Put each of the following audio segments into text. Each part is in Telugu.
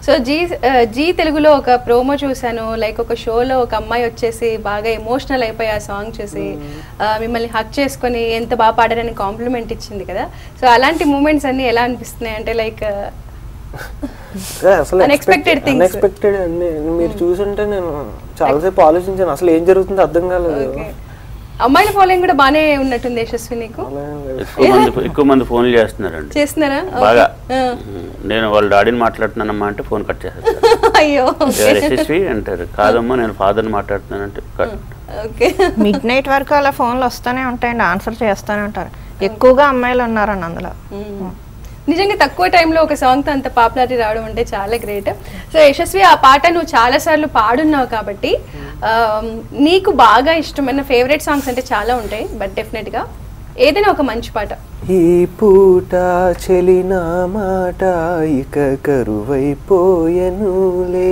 సో జీ తెలుగులో ఒక ప్రోమో చూసాను, లైక్ ఒక షోలో ఒక అమ్మాయి వచ్చేసి బాగా ఎమోషనల్ అయిపోయి ఆ సాంగ్ చూసి మిమ్మల్ని హక్ చేసుకొని ఎంత బాగా పాడారని కాంప్లిమెంట్ ఇచ్చింది కదా. సో అలాంటి మూమెంట్స్ అన్ని ఎలా అనిపిస్తున్నాయి అంటే లైక్ అన్ఎక్స్పెక్టెడ్ థింగ్స్? అన్ఎక్స్పెక్టెడ్ అండి. మీరు చూసుంటే నేను చాలాసేపు ఆలోచించాను, అసలు ఏం జరుగుతుందో అర్థం కాలేదు. అమ్మాయిల ఫాలోయింగ్ కూడా బాగానే ఉన్నట్టుంది యశస్వి నీకు? ఎక్కువ మంది ఫోన్లు చేస్తున్నారా బాగా. నేను వాళ్ళ డాడీని మాట్లాడుతున్నానమ్మా అంటే ఫోన్ కట్ చేస్తారు. అయ్యో యశస్వి అంటారు, కాదమ్మా నేను ఫాదర్ని మాట్లాడుతున్నానంటే కట్. మిడ్ నైట్ వరకు అలా ఫోన్లు వస్తూనే ఉంటాయండి, ఆన్సర్ చేస్తూనే ఉంటారు. ఎక్కువగా అమ్మాయిలు ఉన్నారండి అందులో. నిజంగా తక్కువ టైంలో ఒక సాంగ్తో అంత పాపులారిటీ రావడం అంటే చాలా గ్రేట్. సో యశస్వి, ఆ పాట నువ్వు చాలాసార్లు పాడున్నావు కాబట్టి నీకు బాగా ఇష్టమైన ఫేవరెట్ సాంగ్స్ అంటే చాలా ఉంటాయి, బట్ డెఫినెట్గా ఏదైనా ఒక మంచి పాట. ఈ పూట చెలిన మాట ఇక కరువైపోయెనులే,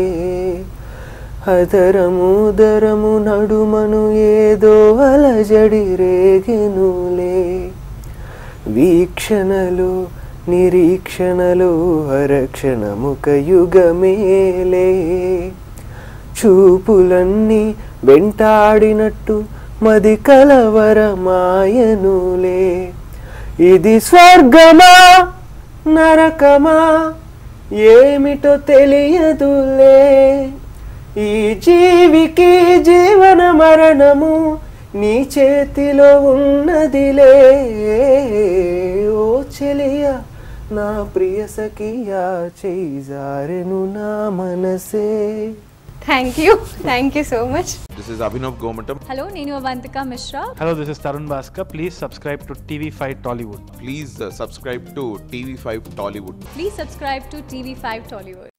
అదరము దరము నడుమను ఏదో అలజడి రేగెనులే, వీక్షణలు నిరీక్షణలు హరక్షణముక యుగమేలే, చూపులన్నీ వెంటాడినట్టు మది కలవరమాయనులే, ఇది స్వర్గమా నరకమా ఏమిటో తెలియదులే, ఈ జీవికి జీవన మరణము నీ చేతిలో ఉన్నదిలే, ఓ చెలియా నా ప్రియ సఖియా చేజారెను నా మనసే. Thank you so much. This is Abhinav Gomatam. Hello, Nenu Avantika Mishra. Hello, this is Tarun Bhaskar. Please subscribe to TV5 Tollywood. Please subscribe to TV5 Tollywood. Please subscribe to TV5 Tollywood.